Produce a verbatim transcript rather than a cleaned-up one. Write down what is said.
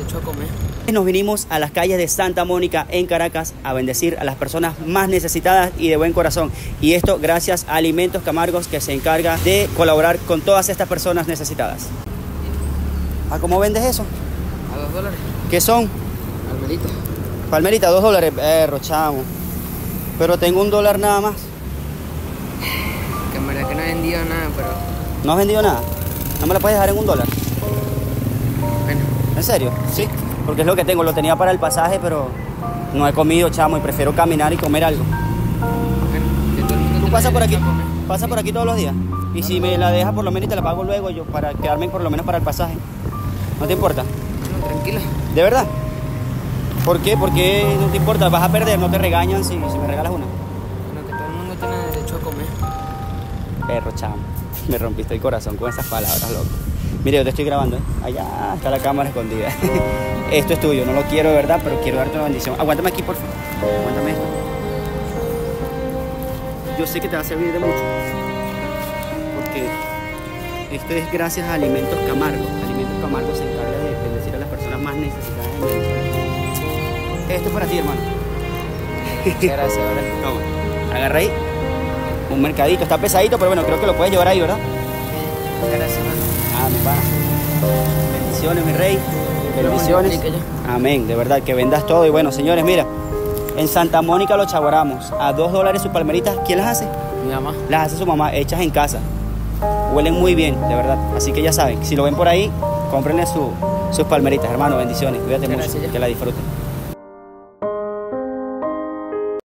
derecho a comer. Nos vinimos a las calles de Santa Mónica en Caracas a bendecir a las personas más necesitadas y de buen corazón. Y esto gracias a Alimentos Camargos, que se encarga de colaborar con todas estas personas necesitadas. ¿A cómo vendes eso? A dos dólares. ¿Qué son? Palmerita. Palmerita, dos dólares. Perro, chamo. Pero tengo un dólar nada más. Que en verdad que no he vendido nada, pero... ¿No has vendido nada? ¿No me la puedes dejar en un dólar? Bueno. ¿En serio? Sí. Porque es lo que tengo. Lo tenía para el pasaje, pero no he comido, chamo, y prefiero caminar y comer algo. Bueno, que todo el mundo ¿Tú pasas por aquí? comer. ¿Pasas por aquí todos los días? Y si me la dejas por lo menos y te la pago luego, yo para quedarme por lo menos para el pasaje. ¿No te importa? No, tranquila. ¿De verdad? ¿Por qué? ¿Por qué no te importa? ¿Vas a perder? ¿No te regañan si, si me regalas una? Bueno, que todo el mundo tiene derecho a comer. Perro, chamo. Me rompiste el corazón con esas palabras, loco. Mire, yo te estoy grabando, ¿eh? Allá está la cámara escondida. Esto es tuyo, no lo quiero, ¿verdad? Pero quiero darte una bendición. Aguántame aquí, por favor. Aguántame esto. Yo sé que te va a servir de mucho. Porque esto es gracias a Alimentos Camargo. Alimentos Camargo se encarga de bendecir a las personas más necesitadas en Venezuela. Esto es para ti, hermano. Muchas gracias, ahora. Toma, agarra ahí. Un mercadito, está pesadito, pero bueno, creo que lo puedes llevar ahí, ¿verdad? Muchas gracias, hermano. Ah, mi pana. Bendiciones, mi rey. Bendiciones. Amén, de verdad, que vendas todo. Y bueno, señores, mira, en Santa Mónica los chaguaramos. A dos dólares sus palmeritas. ¿Quién las hace? Mi mamá. Las hace su mamá, hechas en casa. Huelen muy bien, de verdad. Así que ya saben, si lo ven por ahí, cómprenle su, sus palmeritas, hermano. Bendiciones, cuídate mucho, que la disfruten.